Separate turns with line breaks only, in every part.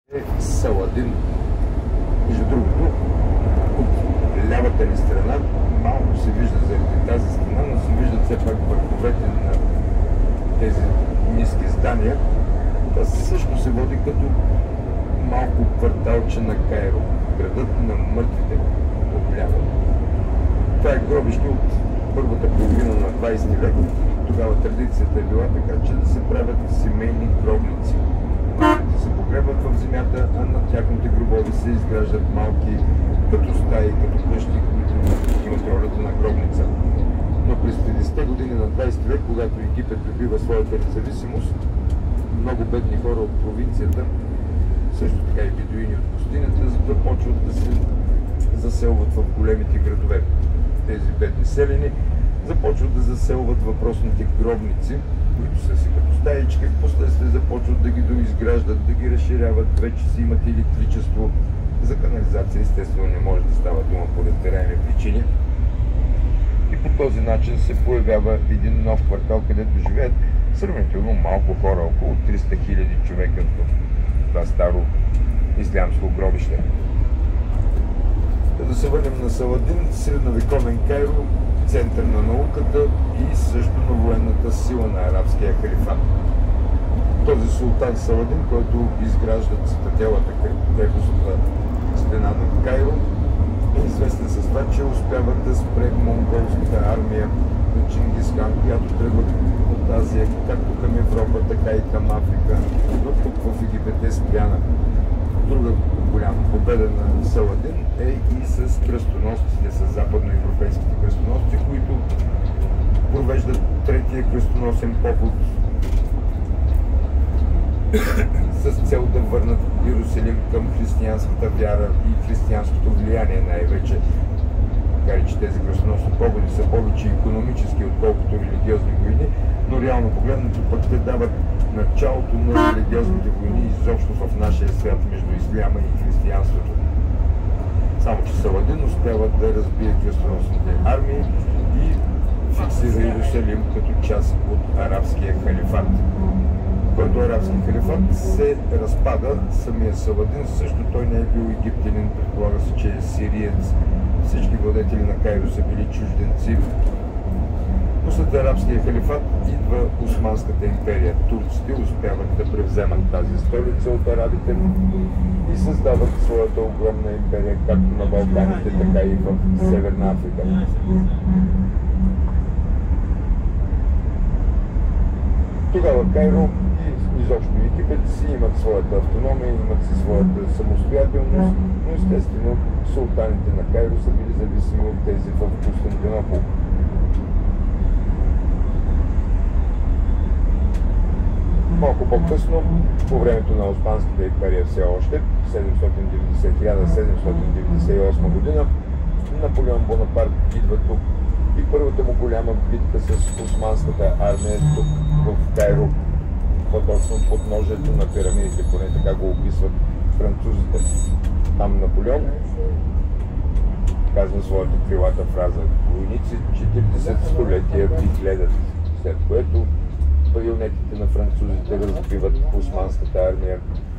Саладин. Между другото, от лявата ни страна малко се вижда заради тази стена, но се виждат все пак върховете на тези ниски здания. Това също се води като малко кварталче на Кайро, градът на мъртвите отляво. Това е гробище от първата половина на 20 век. Тогава традицията е била така, че да се правят семейни гробници. Мъртвите се погребват в земята, а на тяхните гробове се изграждат малки като стаи, като къщи, които имат ролята на гробница. Но през 50-те години на 20 век, когато Египет добива своята независимост, много бедни хора от провинцията, също така и бедуини от пустинята, започват да се заселват в големите градове. Тези бедни селени започват да заселват въпросните гробници, които са си като стаички, в последствие започват да ги доизграждат, да ги разширяват, вече си имат електричество. За канализация естествено не може да става дума по разбираеми причини. И по този начин се появява един нов квартал, където живеят сравнително малко хора, около 300 000 човека в това старо ислямско гробище. Да се върнем на Саладин, средновековен Кайро, център на науката и също на военната сила на арабския халифат. Този султан Саладин, който изгражда цитаделата крепостната стена на Кайро, е известен с това, че успява да спре монголската армия на Чингис хан, която тръгва от Азия, както към Европа, така и към Африка, но тук в Египет е спряна. Друга голяма победа на Саладин е и с кръстоносците, с западноевропейските кръстоносци, които провеждат третия кръстоносен поход с цел да върнат Йерусалим към християнската вяра и християнското влияние най-вече. Макар че тези кръстоносни походи са повече икономически, отколкото религиозни войни, но реално погледнато пък те дават началото на религиозните войни изобщо в нашия свят между исляма и християнството. Само че Саладин успява да разбие кръстоносните армии и фиксира Йерусалим като част от арабския халифат. Който арабски халифат се разпада, самия Саладин също той не е бил египтянин, предполага се, че е сириец. Всички владетели на Кайро са били чужденци. След арабския халифат идва Османската империя. Турците успяват да превземат тази столица от арабите и създават своята огромна империя, както на Балканите, така и в Северна Африка. Тогава Кайро и изобщо Египет си имат своята автономия, имат си своята самостоятелност, но естествено султаните на Кайро са били зависими от тези в Константинопол. Малко по-късно, по времето на Османската империя все още, 1798 година, Наполеон Бонапарт идва тук и първата му голяма битка с Османската армия е тук в Кайро, по-точно под ножето на пирамидите, поне така го описват французите. Там Наполеон казва своята крилата фраза: войници 40 столетия ви гледат, след което байонетите на французите разбиват османската армия.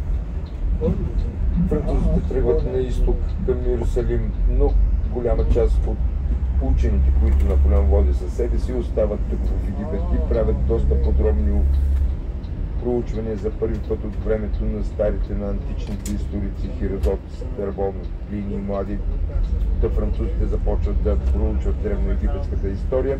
Французите тръгват на изток към Йерусалим, но голяма част от учените, които Наполеон води със себе си, остават тук в Египет и правят доста подробни проучвания за първи път от времето на старите, на античните историци, Херодот, Страбон, Плиний млади. Да французите започват да проучват древноегипетската история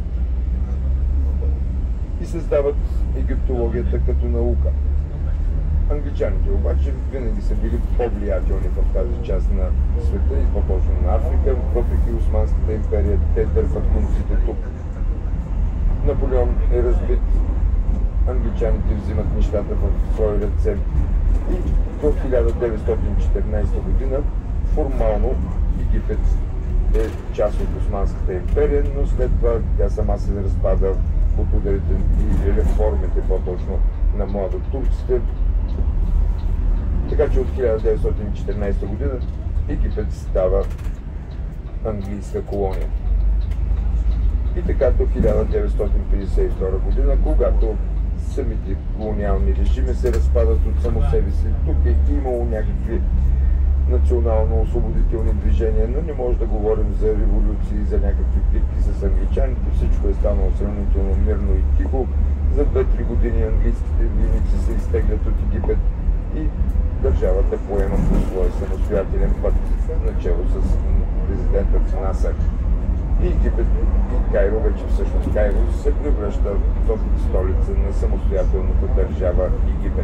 и създават египтологията като наука. Англичаните обаче винаги са били по-влиятелни в тази част на света и по-точно на Африка, въпреки Османската империя, те дърпат конците тук. Наполеон е разбит, англичаните взимат нещата в свои ръце и до 1914 година формално Египет е част от Османската империя, но след това тя сама се разпада под ударите и реформите, по-точно на младотурците. Така че от 1914 година Египет става английска колония. И така до 1952 година, когато самите колониални режими се разпадат от само себе си. Тук е имало някакви национално-освободителни движения, но не може да говорим за революции, за някакви битки с англичаните. Всичко е станало сравнително мирно и тихо. За 2-3 години английските войници се изтеглят от Египет и държавата поема по своя самостоятелен път, начало с президентът Насер. И Египет, и Кайро, вече всъщност Кайро, се превръща в столица на самостоятелната държава Египет.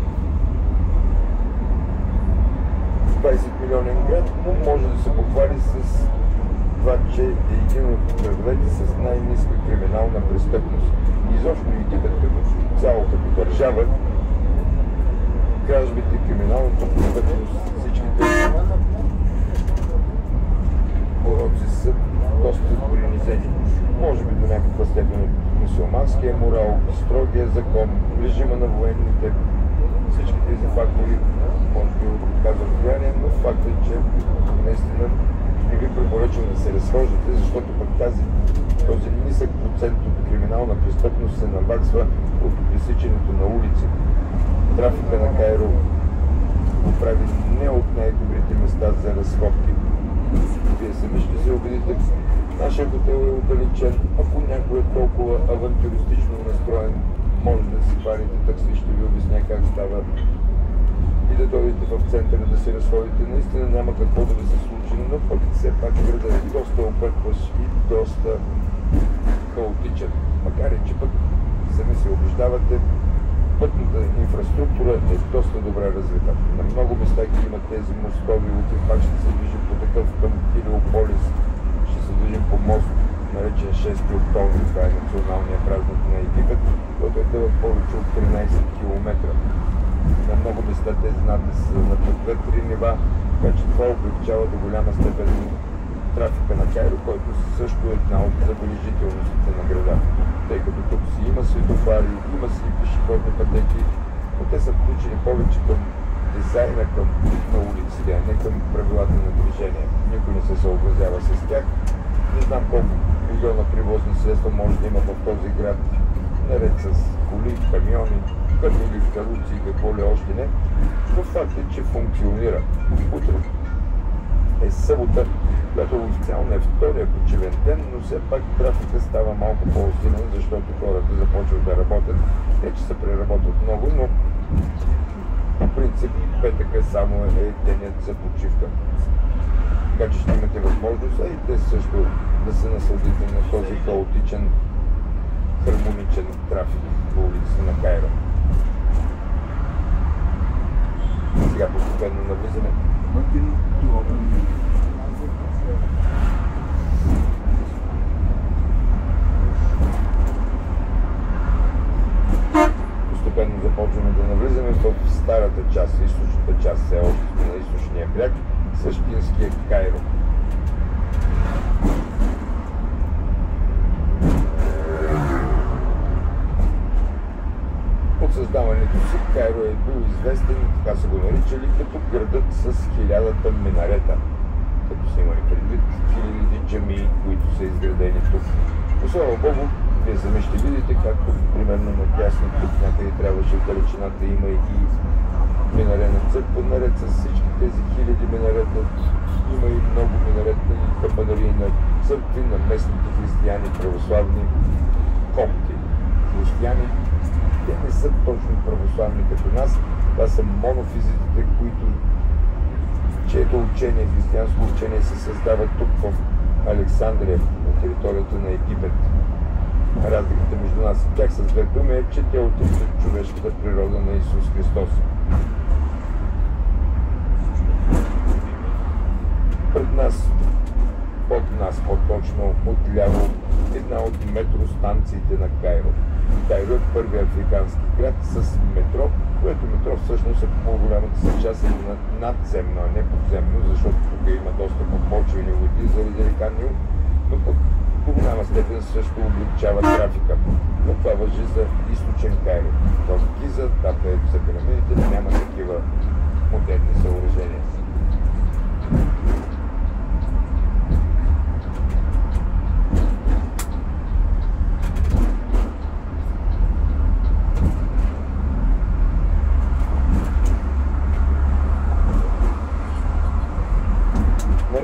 20 милионен град, но може да се похвали с това, че е един от градовете с най-ниска криминална престъпност. Изобщо Египет като цяло, като държава, кражбите, криминалната престъпност, всичките пороци са доста принизени. Може би до някаква степен от мюсюлманския морал, строгия закон, режима на военните, всички тези фактори може би оказват влияние, но факт е, че наистина не ви препоръчвам да се разхождате, защото пък този нисък процент от криминална престъпност се наваксва от пресичането на улици. Трафика на Кайро го прави не от най-добрите места за разходки. Вие сами ще се убедите. Нашия хотел е отдалечен. Ако някой е толкова авантюристично настроен, може да си парите такси, ще ви обясня как става и да дойдете в центъра да се разходите. Наистина няма какво да ви се случи, но пък все пак градът е доста объркващ и доста хаотичен. Макар и че пък сами се убеждавате, пътната инфраструктура е доста добре развита. На много места ги има тези мостови, утре пак ще се движим по такъв към Хелиополис, ще се движим по мост, наречен 6 октомври, това е националният празник на Египет, който е дълъг повече от 13 км. На много места тези надписи са на 2-3 нива, така че това облегчава до голяма степен трафика на Кайро, който също е една от забележителностите на града. Тъй като тук си има светофари, има си пешеходни пътеки, но те са включени повече към дизайна на улиците, а не към правилата на движение. Никой не се съобразява с тях. Не знам колко милиона превозни средства може да има в този град, наред с коли, камиони, кадруги, каруци и какво ли още не, но факт е, че функционира. Утре е събота, която официално е втория почивен ден, но все пак трафика става малко по-усилен, защото хората започват да работят. Не, че се преработват много, но по принцип петъка само е денят за почивка. Така че ще имате възможност, а и те също да се насладите на този хаотичен, хармоничен трафик по улиците на Кайро. Сега постепенно навлизаме. Постепенно започваме да навлизаме в старата част, източната част, все още на източния бряг, същинския Кайро. От създаването си Кайро е бил известен, така са го наричали, като градът с 1000-та минарета, като са имали предвид хиляди джамии, които са изградени тук. Но слава Богу, вие сами ще видите, както примерно на дясно тук някъде трябваше в далечината има и минарена църква, наред с всички тези хиляди минарета, има и много минаретни капанари на църкви, на местните християни, православни копти. Християни, те не са точно православни като нас, това са монофизитите, чието учение, християнско учение се създава тук в Александрия, на територията на Египет. Разликата между нас и тях с две думи е, че те отричат човешката природа на Исус Христос. Пред нас, под нас по-точно, отляво, една от метростанциите на Кайро. Кайро е първият африкански град с метро, което метро всъщност е по голямата си част надземно, а не подземно, защото тук има доста подпочвени води заради река Нил, но пък по голяма степен също облегчава трафика. Но това важи за източен Кайро. В Гиза, там където са пирамидите, няма такива модерни съоръжения.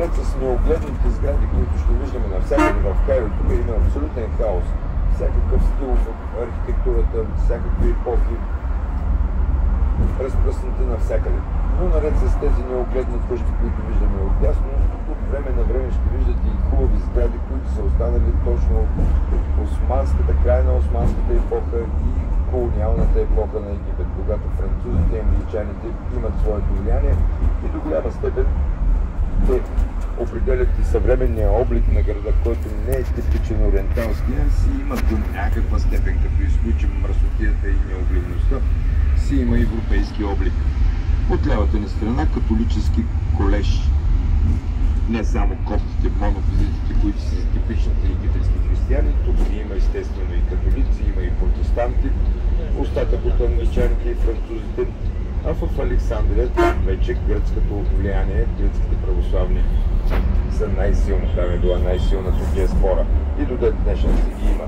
наред с неогледните сгради, които ще виждаме навсякъде в Кайро, тук има абсолютен хаос. Всякакъв стил в архитектурата, всякакви епохи, разпръснати навсякъде. Но наред с тези неогледни къщи, които виждаме отдясно, от време на време ще виждате и хубави сгради, които са останали точно от края на османската епоха и колониалната епоха на Египет, когато французите и англичаните имат своето влияние и до голяма степен те определят и съвременния облик на града, който не е типичен ориенталски, а си има до някаква степен, като изключим мръсотията и неогледността, си има европейски облик. От лявата ни страна католически колеж. Не само коптите, монофизитите, които са типичните египетски християни, тук има естествено и католици, има и протестанти, остатък от англичаните и французите, а в Александрия там вече гръцкото влияние, гръцките православни са най-силни, там е била най-силната диаспора и до ден днешен си ги има.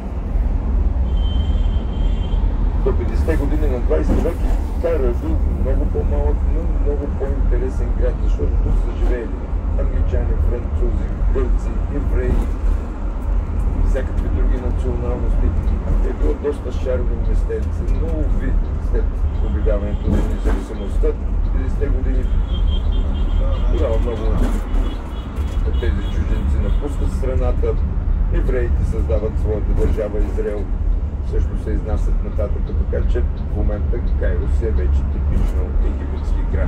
До 50-те години на 20 век Кайро е бил много по-малък, но много по-интересен град, защото тук са живеели англичани, французи, гърци, евреи, всякакви други националности. Е било доста шарено местенце, но уви след обявяването на независимостта, 50-те години тогава много от тези чужденци напускат страната, евреите създават своята държава Израел, също се изнасят нататък, така че в момента Кайро си е вече типично египетски град.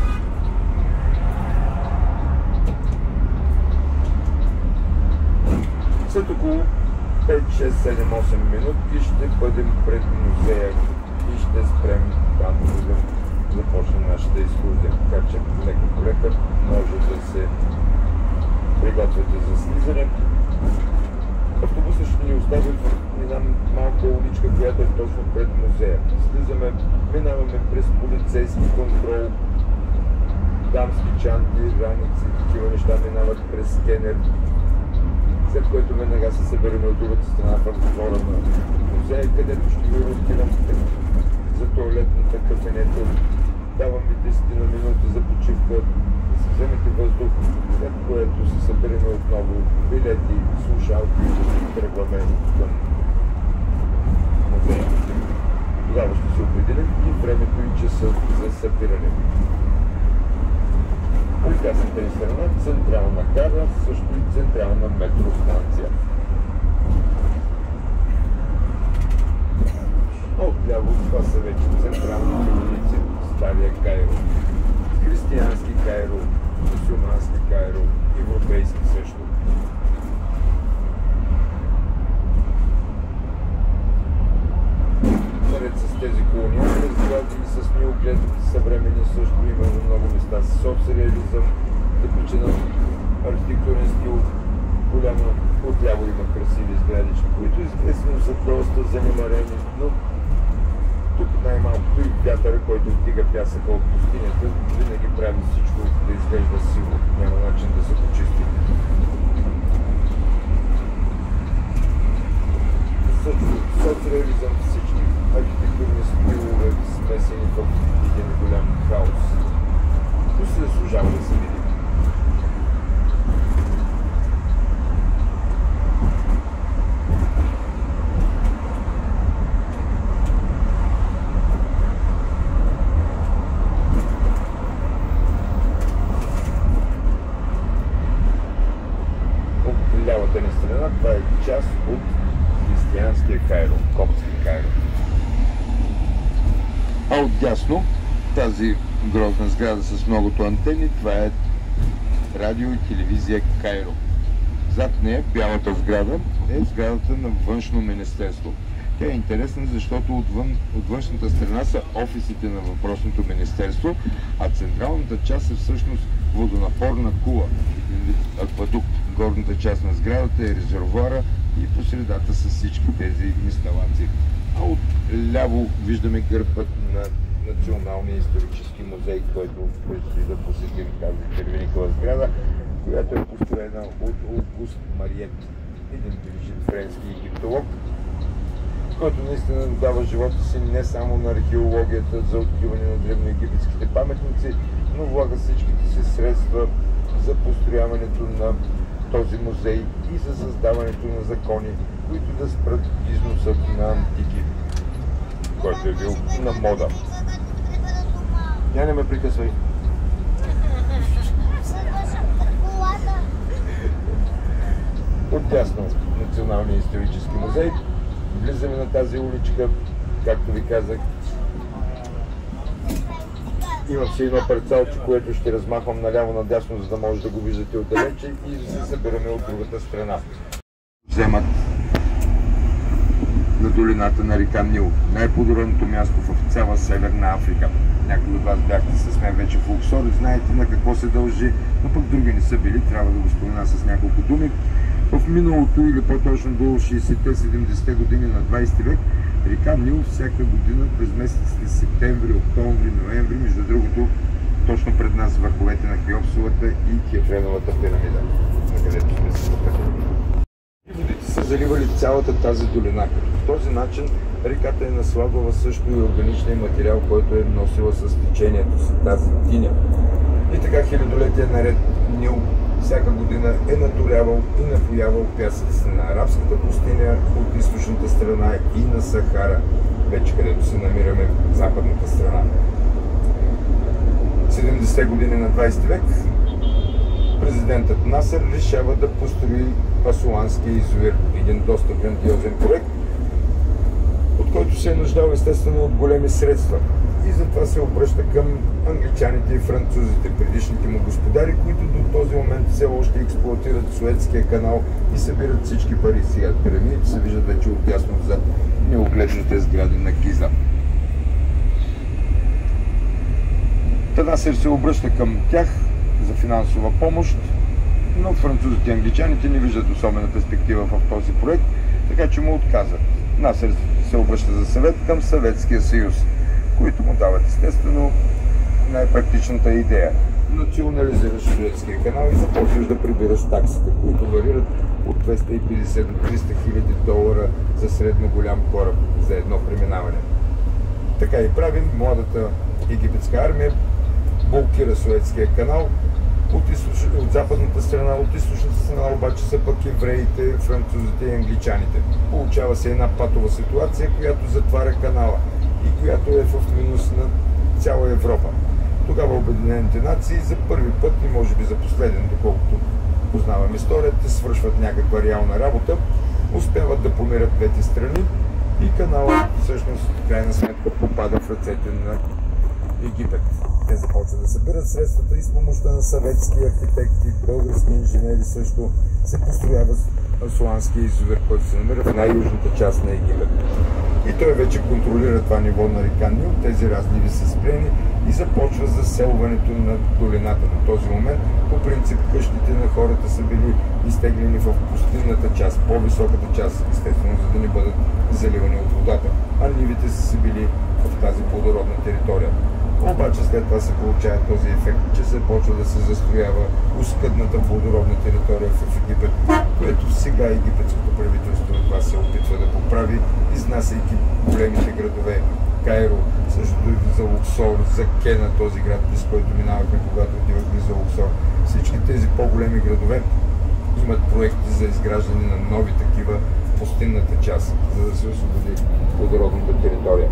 След около 5, 6, 7, 8 минути ще бъдем пред музея и ще спрем там, за да започне нашата екскурзия. Така че лека по лека може да се приготвяте за слизане. Автобусът ще ни остави в една малка уличка, която е точно пред музея. Слизаме, минаваме през полицейски контрол, дамски чанти, раници, такива неща минават през скенер, след което веднага се съберем от другата страна в двора на музея, където ще ви ориентирам за туалетната кафенето. Давам ви 10 на минути за почивка, да си вземете въздух, след което се съберем отново билети, слушалки и тръгваме към музея. Тогава ще се определим и времето и часа за събиране. От дясната ни страна централна кара, също и централна метростанция. А отляво това са вече централните улици, Стария Кайро, християнски Кайро, мюсюлмански Кайро, европейски също. Наред с тези колониални сгради и с неогледните съвремени също има на много места соцреализъм, типичен архитектурен стил, голямо отляво има красиви сградички, които естествено са доста занемарени, но тук най-малкото и вятъра, който вдига пясъка от пустинята, винаги прави всичко да изглежда силно, няма начин да се почисти. Соцреализъм, всички архитектурни стилове, смесени в един голям хаос. Но се заслужава да се види. От лявата ни страна това е част от християнския Кайро, коптски Кайро. А отдясно тази грозна сграда с многото антени, това е радио и телевизия Кайро. Зад нея бялата сграда е сградата на външно министерство. Тя е интересна, защото от външната страна са офисите на въпросното министерство, а централната част е всъщност водонапорна кула, един вид аквадукт. Горната част на сградата е резервоара и по средата са всички тези инсталации. А от ляво виждаме гърбът на Националния исторически музей, който предстои да посетим тази червеникова сграда, която е построена от Аугуст Мариет, един величен френски египтолог, който наистина дава живота си не само на археологията за откриване на древноегипетските паметници, но влага всичките си средства за построяването на този музей и за създаването на закони, които да спрат износът на антики, който е бил на мода. Я не ме прекъсвай. Отдясно Националния исторически музей. Влизаме на тази уличка, както ви казах. Имам си едно парцалче, което ще размахвам наляво-надясно, за да може да го виждате отдалече и да се събираме от другата страна. Вземат на долината на река Нил, най-плодородното място в цяла Северна Африка. Някои от вас бяхте с мен вече в Луксор и знаете на какво се дължи, но пък други не са били, трябва да го спомена с няколко думи. В миналото, или по-точно до 60-70-те години на 20 век, река Нил всяка година през месеците септември, октомври, ноември, между другото, точно пред нас върховете на Хеопсовата и Кефреновата пирамида, на където сме се запътили. И водите са заливали цялата тази долина, като по този начин реката е наслагвала също и органичния материал, който е носила с течението си, тази диня. И така хилядолетия наред Нил всяка година е наторявал и напоявал пясъците на арабската пустиня от източната страна и на Сахара, вече където се намираме в западната страна. 70-те години на 20 век президентът Насер решава да построи Асуанския язовир, един доста грандиозен проект, от който се е нуждал естествено от големи средства. И затова се обръща към англичаните и французите, предишните му господари, които до този момент все още експлоатират Суетския канал и събират всички пари. Сега пирамидите се виждат вече отдясно зад неогледните сгради на Гиза. Насер се обръща към тях за финансова помощ, но французите и англичаните не виждат особена перспектива в този проект, така че му отказват. Насер се обръща за съвет към Съветския съюз, които му дават естествено най-практичната идея. Национализираш Суетския канал и започваш да прибираш таксите, които варират от 250 до 300 хиляди долара за средно голям кораб за едно преминаване. Така и правим. Младата египетска армия блокира Суетския канал от западната страна, от източната страна обаче са пък евреите, французите и англичаните. Получава се една патова ситуация, която затваря канала и която е в минус на цяла Европа. Тогава Обединените нации за първи път и може би за последен, доколкото познавам историята, свършват някаква реална работа, успяват да помират двете страни и канала всъщност в крайна сметка попада в ръцете на Египет. Те започват да събират средствата и с помощта на съветски архитекти, български инженери също се построява Асуанския язовир, който се намира в най-южната част на Египет. И той вече контролира това ниво на река Нил, тези разливи са спрени и започва заселването на долината. До този момент по принцип къщите на хората са били изтеглени в пустинната част, по-високата част, естествено, за да не бъдат заливани от водата, а нивите са били в тази плодородна територия. Обаче след това се получава този ефект, че се почва да се застроява оскъдната плодородна територия в Египет, което сега египетското правителство това се опитва да поправи, изнасяйки големите градове. Кайро, също и за Луксор, за Кена, този град, през който минавахме, когато отивахме за Луксор. Всички тези по-големи градове имат проекти за изграждане на нови такива в пустинната част, за да се освободи плодородната територия.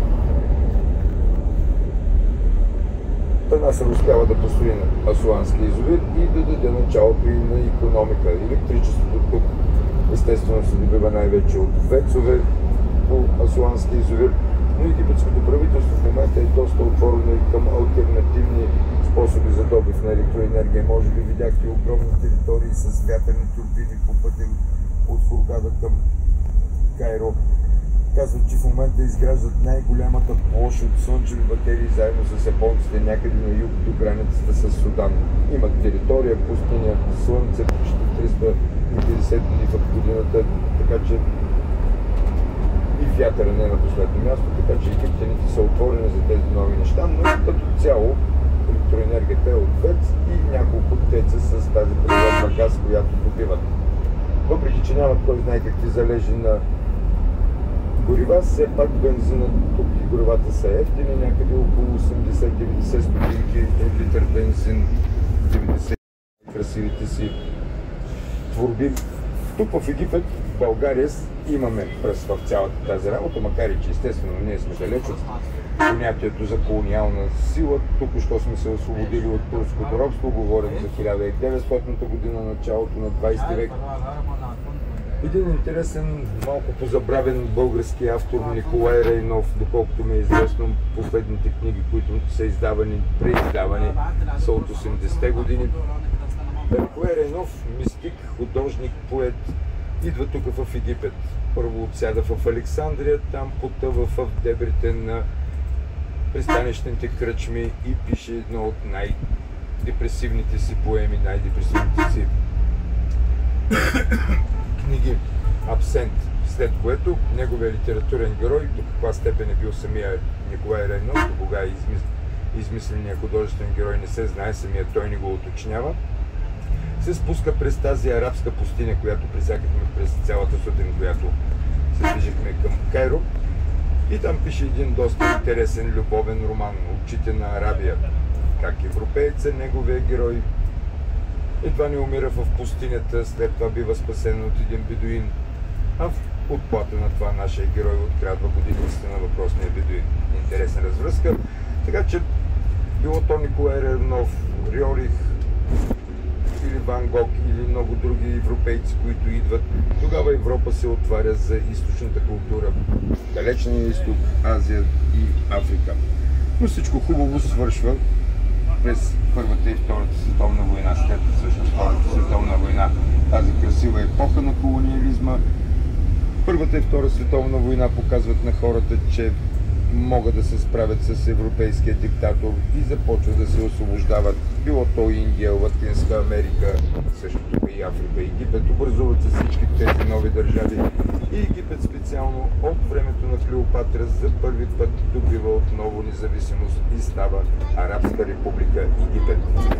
Насер успява да построи на Асуанския язовир и да даде началото и на икономика. Електричеството тук естествено се добива най-вече от вецове по Асуанския язовир, но египетското правителство в момента е доста отворено и към алтернативни способи за добив на електроенергия. Може би видяхте огромни територии с вятърни турбини по пътя от Хургада към Кайро. Казват, че в момента изграждат най-голямата площ от слънчеви батерии заедно с японците някъде на юг до границата с Судан. Имат територия, пустиня, слънце, почти 350 дни в годината, така че и вятъра не е на последно място, така че египтяните са отворени за тези нови неща, но като цяло електроенергията е от ВЕЦ и няколко теца с тази природна газ, която добиват. Въпреки че нямат кой знае какви залежи на горива, все пак бензина тук и горивата са ефтини, някъде около 80-90 стотинки литър бензин, 90 красивите си творби. Тук в Египет, в България имаме пръст в цялата тази работа, макар и че естествено ние сме далеч от понятието за колониална сила. Току-що сме се освободили от турското робство, говорим за 1900 година, началото на 20 век. Един интересен, малко позабравен български автор Николай Райнов, доколкото ми е известно, последните книги, които са издавани, преиздавани, са от 80-те години. Николай Райнов, мистик, художник, поет, идва тук в Египет. Първо отсяда в Александрия, там потъва в дебрите на пристанищните кръчми и пише едно от най-депресивните си поеми, най-депресивните си книги "Абсент", след което неговия литературен герой, до каква степен е бил самия Николай Райнов, до кога е измисленият художествен герой, не се знае, самия той не го уточнява, се спуска през тази арабска пустиня, която пресякахме през цялата сутрин, която се движихме към Кайро, и там пише един доста интересен любовен роман "Очите на Арабия", как европееца, неговия герой, едва не умира в пустинята, след това бива спасен от един бедуин, а в отплата на това нашия герой открадва годиницата на въпросния бедуин. Интересна развръзка. Така че било то Николай Райнов, Рьорих или Ван Гог или много други европейци, които идват, тогава Европа се отваря за източната култура, далечния изток, Азия и Африка. Но всичко хубаво свършва през Първата и Втората световна война, след всъщност Втората световна война, тази красива епоха на колониализма. Първата и Втора световна война показват на хората, че могат да се справят с европейския диктатор и започват да се освобождават. Било то Индия, Латинска Америка, също тук и Африка, Египет. Образуват се всички тези нови държави. И Египет специално от времето на Клеопатра за първи път добива отново независимост и става Арабска република Египет.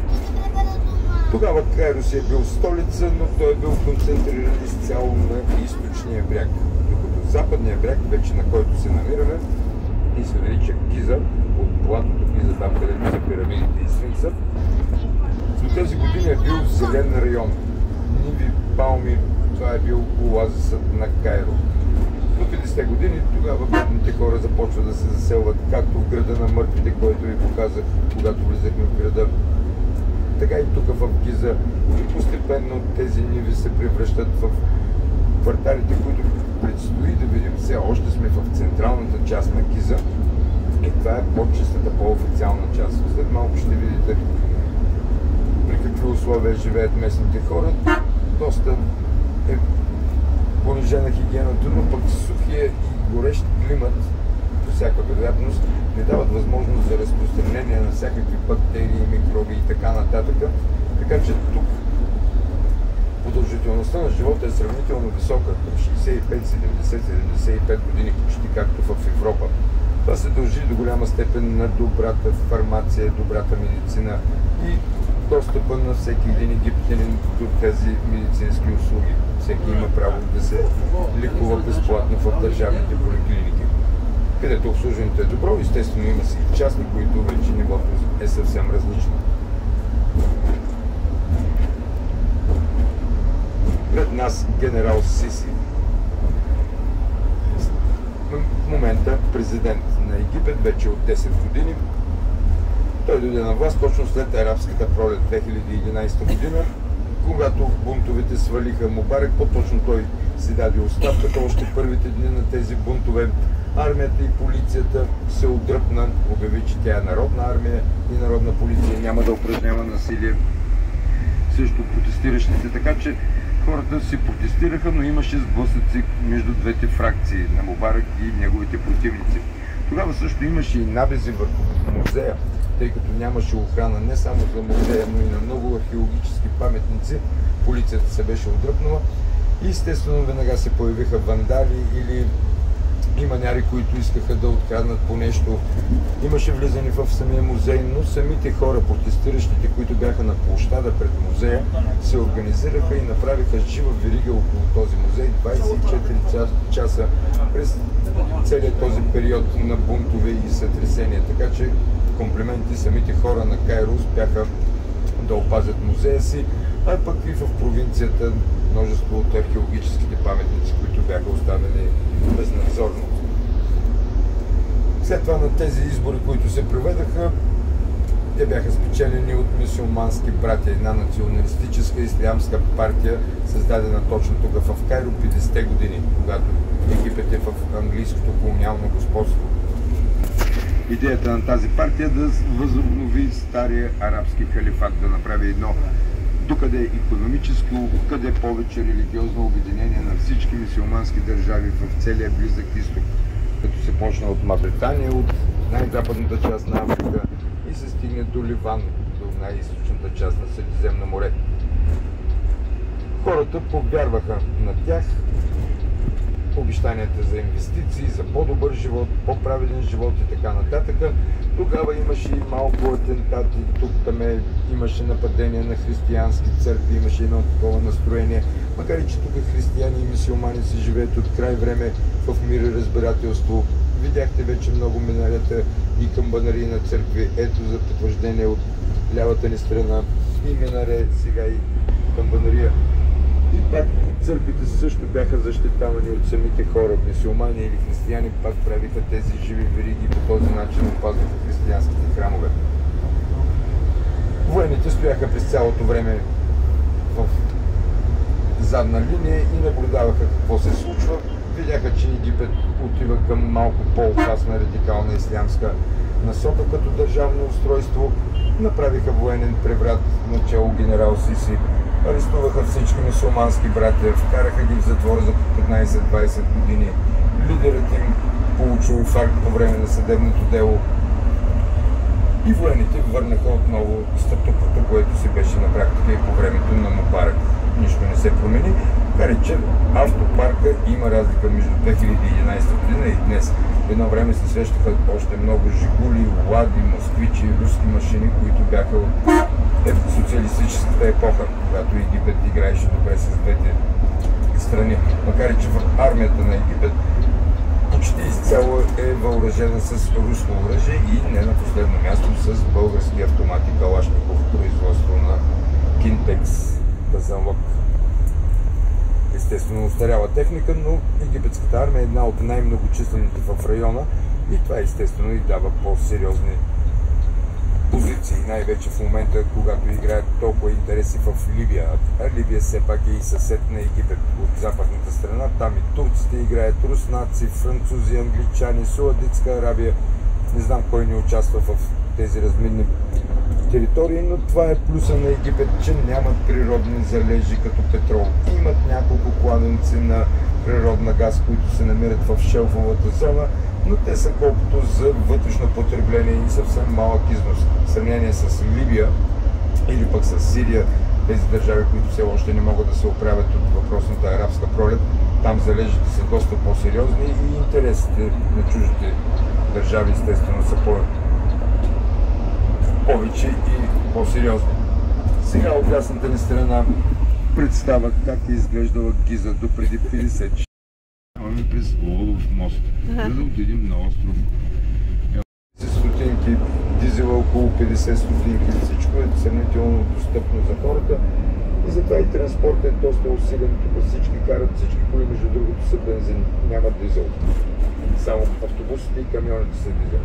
Тогава Кайро си е бил столица, но той е бил концентриран изцяло на източния бряг, докато западния бряг, вече на който се намираме, и се нарича Гиза, от платото Гиза, там където са пирамидите и Сфинкса. Но тези години е бил зелен район. Ниви, палми, това е бил оазисът на Кайро. До 50-те години тогава бедните хора започват да се заселват, както в града на мъртвите, който ви показах, когато влизахме в града, така и тук в Гиза. И постепенно тези ниви се превръщат в кварталите, които предстои да видим. Все още сме в централната част на Гиза и това е по-чистата, по-официална част. След малко ще видите при какви условия живеят местните хора. Доста е понижена хигиената, но пък сухия и горещ климат, по всяка вероятност, не дават възможност за разпространение на всякакви бактерии, микроби и така нататък. Така че тук продължителността на живота е сравнително висока, към 65, 70, 75 години, почти както в Европа. Това се дължи до голяма степен на добрата фармация, добрата медицина и достъпа на всеки един египтянин до тези медицински услуги. Всеки има право да се лекува безплатно в държавните поликлиники, където обслужването е добро. Естествено има си и частни, които вече нивото е съвсем различно. Пред нас генерал Сиси, в момента президент на Египет вече от 10 години. Той дойде на власт точно след арабската пролет 2011 година, когато бунтовете свалиха Мубарак. По-точно той си даде оставката. Още първите дни на тези бунтове армията и полицията се отдръпна, обяви, че тя е народна армия и народна полиция, няма да упражнява насилие срещу протестиращите. Така че хората си протестираха, но имаше сблъсъци между двете фракции на Мубарак и неговите противници. Тогава също имаше и набези върху музея, тъй като нямаше охрана не само за музея, но и на много археологически паметници. Полицията се беше отдръпнала и естествено веднага се появиха вандали или и маняри, които искаха да откраднат по нещо. Имаше влизане в самия музей, но самите хора, протестиращите, които бяха на площада пред музея, се организираха и направиха жива верига около този музей 24 часа през целият този период на бунтове и сътресения. Така че комплименти, самите хора на Кайро успяха да опазят музея си, а пък и в провинцията множество от археологическите паметници, които бяха оставени безнадзорно. След това на тези избори, които се проведаха, те бяха спечелени от мюсюлмански братя, една националистическа ислямска партия, създадена точно тук в Кайро 50-те години, когато Египет е в английското колониално господство. Идеята на тази партия е да възобнови стария арабски халифат, да направи едно докъде е икономическо, къде повече религиозно обединение на всички мюсюлмански държави в целия Близък изток, като се почна от Мавритания, от най-западната част на Африка и се стигне до Ливан, до най-източната част на Средиземно море. Хората повярваха на тях, обещанията за инвестиции, за по-добър живот, по-праведен живот и така нататък. Тогава имаше и малко атентати, тук-там имаше нападения на християнски църкви, имаше едно такова настроение. Макар и че тук християни и мюсюлмани се живеят от край време в мир и разбирателство. Видяхте вече много минарета и камбанарии на църкви. Ето за потвърждение от лявата ни страна и минаре, сега и камбанария. И пак църквите също бяха защитавани от самите хора, мюсюлмани или християни, пак правиха тези живи вериги и по този начин опазваха християнските храмове. Военните стояха през цялото време в задна линия и наблюдаваха какво се случва. Видяха, че Египет отива към малко по-опасна радикална ислямска насока като държавно устройство. Направиха военен преврат начало генерал Сиси. Арестуваха всички мюсюлмански братя, вкараха ги в затвора за 15-20 години. Лидерът им получил инфаркт по време на съдебното дело. И военните върнаха отново статуквото, което си беше на практика и по времето на Мубарак. Нищо не се промени. Кариче автопарка има разлика между 2011 година и днес. Едно време се срещаха още много жигули, лади, москвичи, руски машини, които бяха от социалистическата епоха, когато Египет играеше добре с двете страни. Макар и че в армията на Египет почти изцяло е въоръжена с руско оръжие и не на последно място с български автомати Калашников, производство на Кинтекс Казанлък. Естествено устаряла техника, но египетската армия е една от най-многочислените в района и това естествено и дава по-сериозни позиции, най-вече в момента, когато играят толкова интереси в Либия. А Либия все пак е и съсед на Египет от западната страна. Там и турците играят, руснаци, французи, англичани, Саудитска Арабия. Не знам кой не участва в тези разминни територии, но това е плюса на Египет, че нямат природни залежи като петрол. Имат няколко кладенци на природна газ, които се намират в шелфовата зона, но те са колкото за вътрешно потребление и съвсем малък износ. В сравнение с Либия или пък с Сирия, тези държави, които все още не могат да се оправят от въпросната арабска пролет, там залежите са доста по-сериозни и интересите на чуждите държави естествено са повече и по-сериозни. Сега от дясната ни страна представя как е изглеждала Гиза до преди 50. Имаме през Лолов мост, за да отидем на остров. Стотинки, дизела около 50 стотинки, всичко е сравнително достъпно за хората и затова и транспорт е доста усилен. Тук всички карат, всички коли между другото са бензин, няма дизел. Само автобусите и камионите са дизел.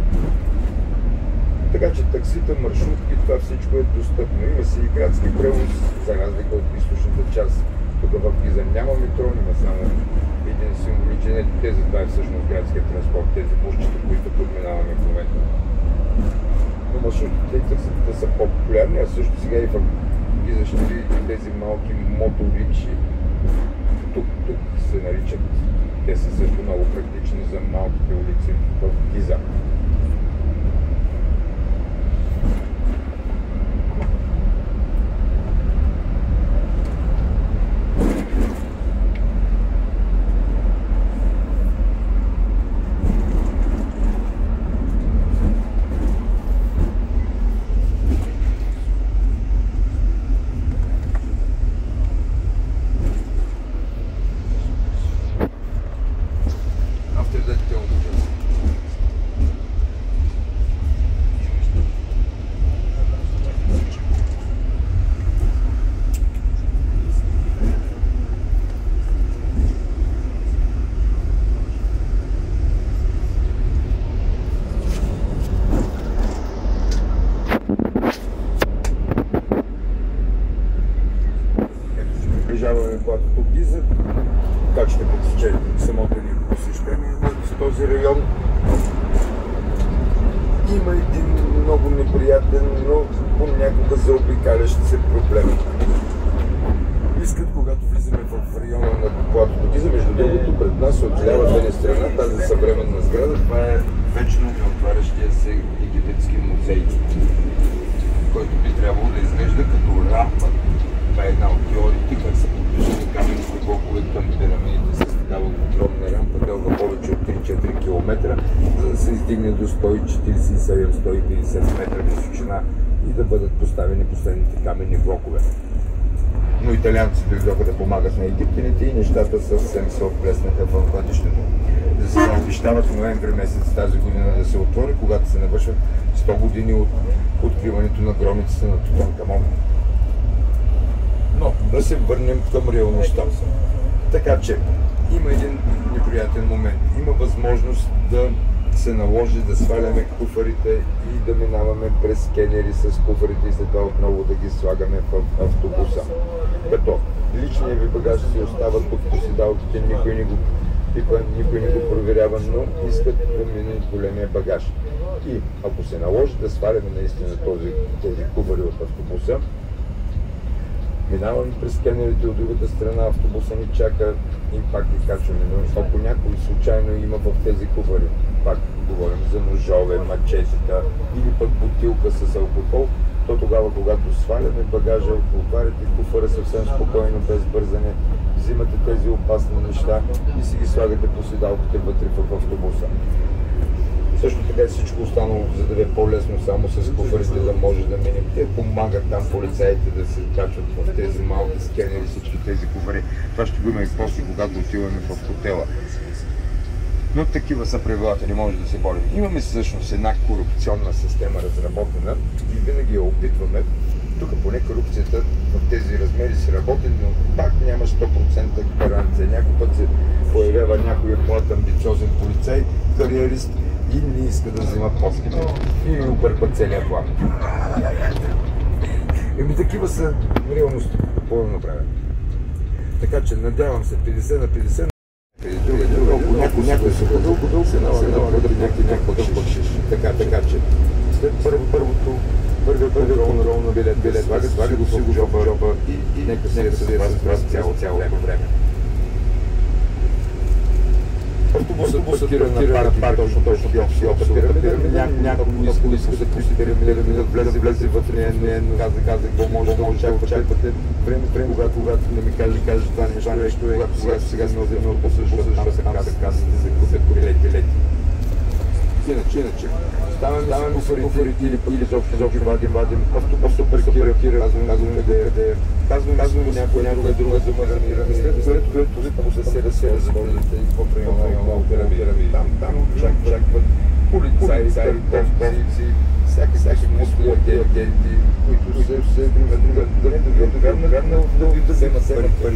Така че таксита, маршрутки, това всичко е достъпно. Има си и градски превоз, за разлика от източната част. Тук в Гиза няма метро, има само един символичен. Тези това е всъщност градския транспорт, тези бусчета, които подминаваме в момента. Но маршрутите и такситата са по-популярни, а също сега и в Гиза ще видите тези малки моторикши. Тук се наричат. Те са също много практични за малките улици в Гиза. платото Гиза. Как ще посечете самото ни посещение на този район? Има един много неприятен, но понякога заобикалящ се проблем. Искат, когато влизаме в района на платото Гиза, между другото, пред нас от лявата ни страна, тази съвременна сграда, това е вечно неотварящия се египетски музей, който би трябвало да изглежда като рампа. Това е една от теориите, как са подвижени каменните блокове към пирамидите с такава огромна рампа, дълга повече от 3-4 км, за да се издигне до 147-150 метра височина и да бъдат поставени последните каменни блокове. Но италианците дойдоха да помагат на египтяните и нещата съвсем се отплеснаха в бъдещето. Да се обещават ноември месец тази година да се отвори, когато се навършват 100 години от откриването на гробницата на Тутанкамон. Но да се върнем към реалността. Така че има един неприятен момент. Има възможност да се наложи да сваляме куфарите и да минаваме през скенери с куфарите и след това отново да ги слагаме в автобуса. Като личният ви багаж си остава тук по седалките, никой не го проверява, но искат да мине големия багаж. И ако се наложи да сваляме наистина тези куфари от автобуса, минаваме през скенерите от другата страна, автобуса ни чака и пак ги качваме. Но ако някой случайно има в тези куфари, пак говорим за ножове, мачетата или пък бутилка с алкохол, то тогава, когато сваляме багажа, отваряте куфара съвсем спокойно, без бързане, взимате тези опасни неща и си ги слагате по седалките вътре в автобуса. Също така и всичко останало, за да е по-лесно само с куфарите да може да минем. Те помагат там полицаите да се качват в тези малки скенери, всички тези куфари. Това ще го има и после, когато отиваме в хотела. Но такива са правилата, не може да се борим. Имаме всъщност една корупционна система разработена и винаги я опитваме. Тук поне корупцията в тези размери си работи, но пак няма 100% гаранция. Някой път се появява някой млад амбициозен полицай, кариерист и не иска да взема подките и обърква целия план. Такива са реалности, какво да направим. Така че надявам се 50 на 50. Ако някой се подълбодъл, се налага да някакъв бакшиш. Така че след първият контрол на билет, слага го в джоба и нека се разбира цяло време. Автобусът паркира на паркинг, точно пирамида. Някой иска да пусти пирамида, влезе вътре, каза, какво може да очаквате. Време, когато не ми каже това нещо, когато сега сме от едно посъща, там се каза да закупят билети. Иначе, ставаме куфарите или зобки вадим, автобусът паркира, казваме някоя друга дума да мираме, след което се разходите в района на пирамиди. Там очакват полицаи, търговци, всяки мускули агенти, които се да вземат пари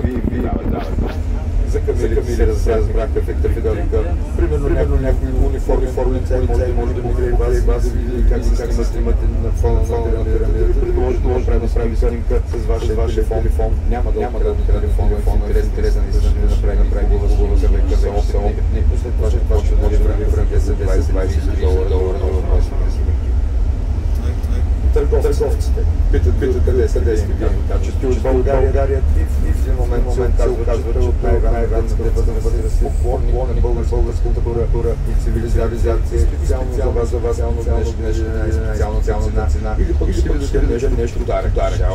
за камили се разбраха в ектрафидалика. Примерно някои униформи лица може да мигре и вас или как се снимате на фона на пирамидата. Може да направи снимка с вашия телефон. Няма да открадне телефона, интересен да направи хубава за опитни. След това ще може да прави в 10-20 $. Търговците питат къде сте качеството от България и в един момент се оказва, че най-ранната възраст е поклонник българската култура и цивилизация, специално за вас, специална цена, или пък ще видите нещо подарък,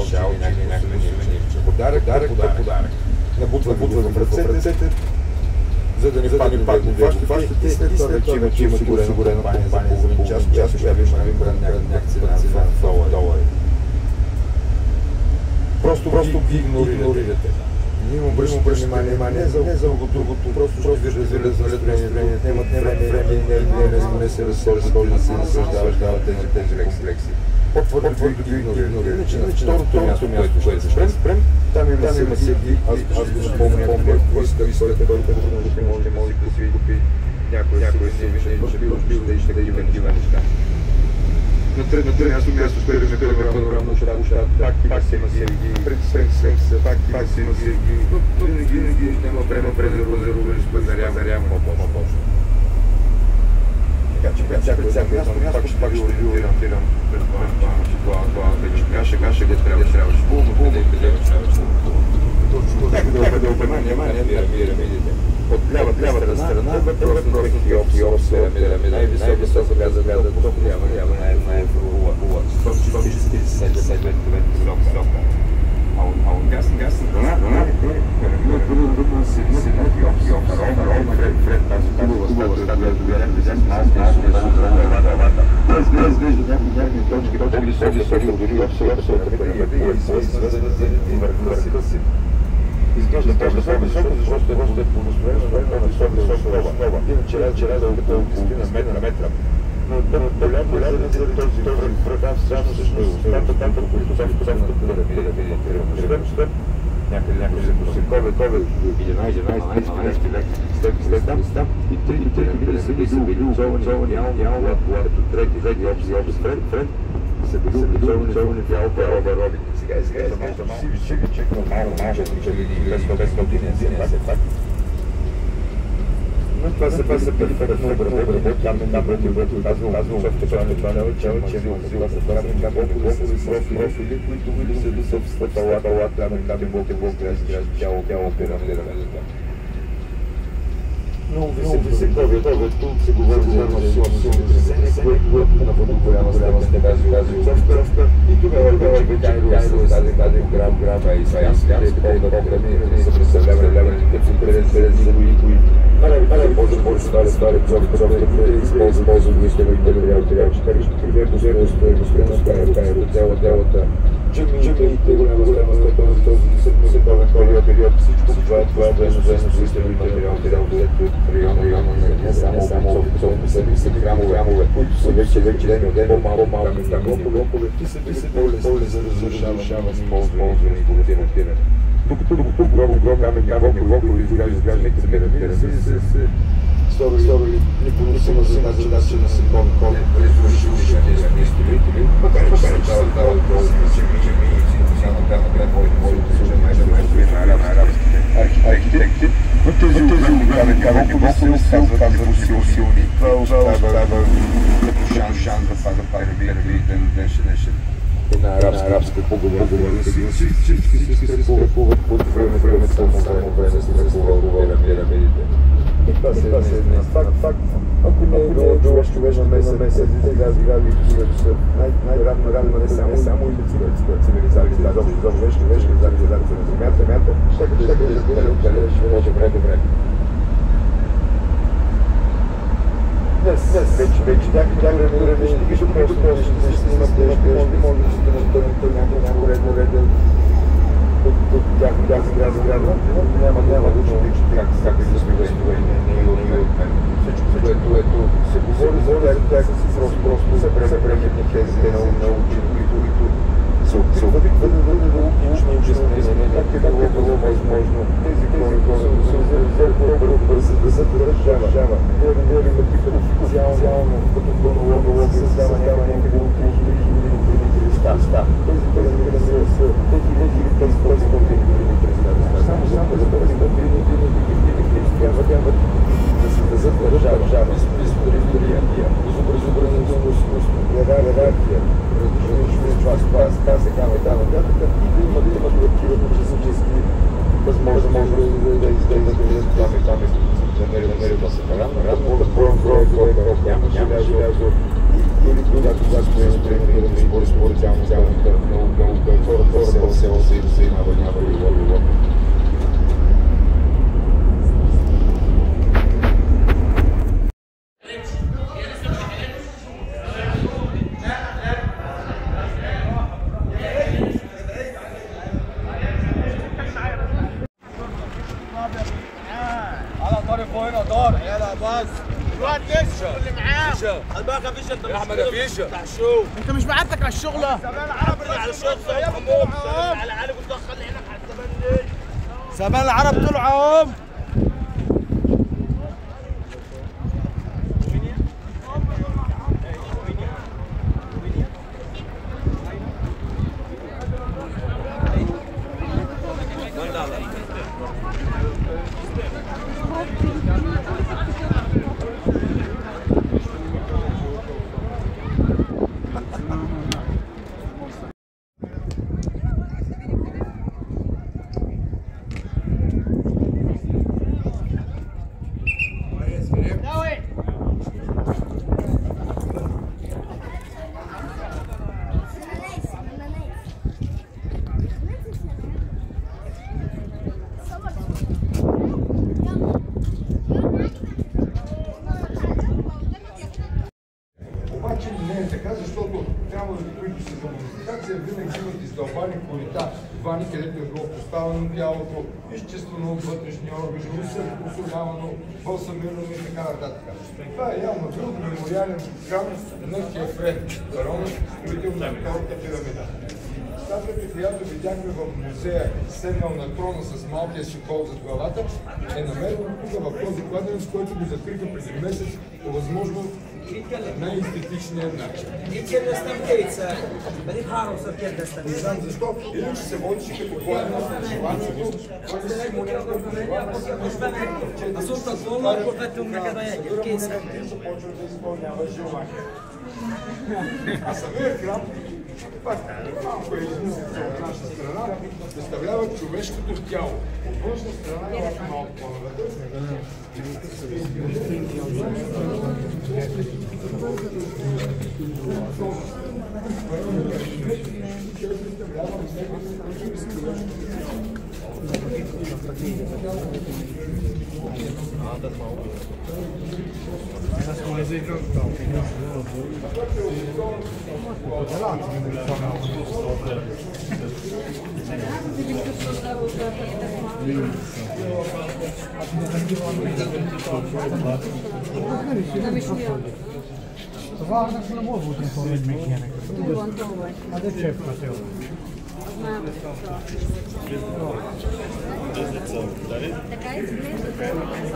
подарък, набутват в ръцете, за да не падне фащите и след това вече има осигурена компания за половин час, ще ви има някаква цена в $. Просто ги игнорирате. Не им обръщате внимание за другото, просто виждате настроението, нямат време и не се разсъждават да се наслаждават тези лекции. По-твърдо ги игнорирате. Иначе на второто място, което ще спрем, там има всеки, аз го спомня, който иска може да си купи някой си бил да ще има неща. На трето място първиме панорамно щата, пак има Сергий, представям се, пак има Сергий, но винаги няма време да споделям по-точно. Така че всяко място пак ще ви ориентирам пред това вече каша, къде трябваше. Къде трябваше. Трябва да обърна внимание, видите. От лявата страна, просто Хеопс, най-високо газа, тук няма най-хубава. 147 км. А от дясна страна, изглежда по-високо, защото е по-високо, иначе да е около 10 метра. Но по-голямо заради този врата всъщност остата, които са в пирамидата. Някъде се кове 11 след там и три пирамиди са били озовани като трети общи френд са били озовани в Алба. Сега сиви чек нормално, без години, факт. Но това са перфектно обработени, там казвам, че това са профили, които са в стъпалата, тяло пирамида. Но виси ковето, се говори за силно тресение, което на голяма степен тази обсовка. И тогава вече Кайро даде грама и Саянските по-програми, не са представлявали тези кои може да стане обсовка, използва истинно материал, че примерно стоеността цялата джамиите, голяма степен този световен период, всичко това е заедно с материал, района не само самите храмове, които са вече ден от ден по-малко глопове, ти са по-лесни за разрушаване, използване и континентиране. Докато камен глопове изгражданите пирамиди се сторили непоносимо за тази задача на Сикон, разрушили строители, макар че става въпрос за архитекти, но тези огромни каменни блокове се оказват силни. Това остава като шанс да пирамиди днешен. Една арабска поговорка, всички се страхуват под време се страхуват пирамидите. И това се една факт. Ако не е било човешна месец, изгради най-ранно не само цивилизация, човешка цивилизация на Земята, ще да бъде време. Днес вече някакви равнищи, ще имат може да се натърнете някакво реден от тях сграда, няма да учите как да се стои, не е от мен. Всичко, което се говори за тях, просто са преметни тези на учени, които се опитват да бъдат логични, как е било възможно. Тези хора да се държава. Говорим официално, като хронология, създава някакви места. Тези пирамиди са 2500 години през само за 500 години трябва да се държат държава, история, изобразително изкуство, иерархия, различни части, такава, и да имат такива технически възможности да издействат там намерят да се няма желязо или когато според цялата наука, хората в село се заимава и
انت مش بعتك على الشغله؟
على الشغل على علي بتدخلني هناك على الزمان ليه؟
زمان العرب طلعوا
корита, вани, където е било поставено тялото, изчистено от вътрешни органи, усолявано, балсамирано и така нататък. Това е явно бил мемориален храм на Хефрен, фараон, строител на втората пирамида. Статуята, която видяхме в музея, седнал на трона с малкия си кол зад главата, е намерена тук в този кладенец, който го закриха преди месец по възможно най-естетичният начин. Не знам защо, или че се водеше като кладенец на желанието, който си симулирал започва да изпълнява желание. А самият храм, пак малко е измислица от наша страна, представлява човешкото тяло. От външна страна е още малко по-наведен.
Това не може да бъде мекене. А да чеф на тело.
Така изглежда.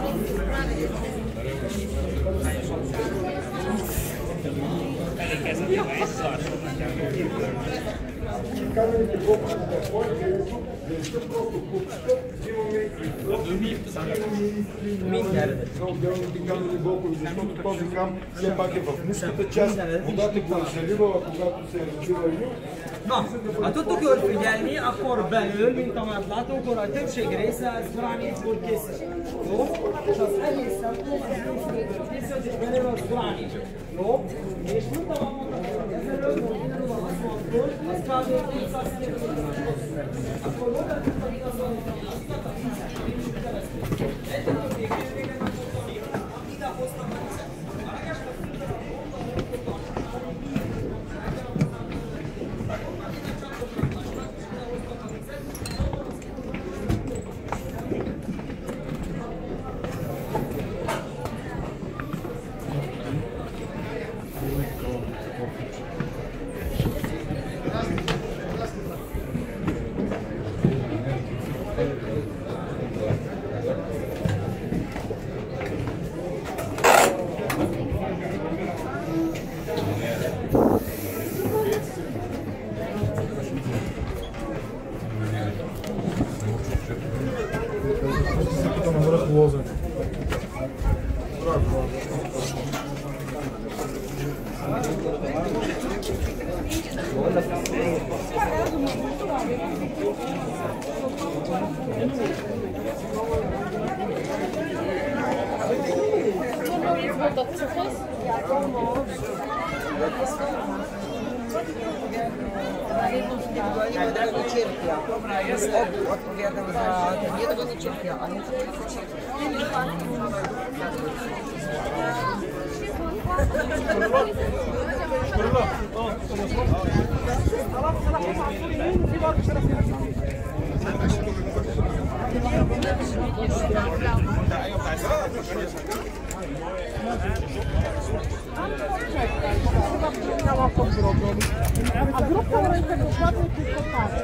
Камените блокове на твой, където не са просто купчета, имаме на отделните камени блокове, защото този храм все пак е в ниската част, водата го е заливала, когато се е развила и
Atât că ori fidelni, acor belul, min tamatlat, o corate, și gresa, zbrani, burkese. Nu? Și asta este, este o disperare o zbrani. Nu? Ești nu tamatlat, este rău, nu va ascultul, asta de să se acolo da să să
Odpowiadam za ten jeden do cierpia, a nie
A grupka rękę dokładnie tylko tak.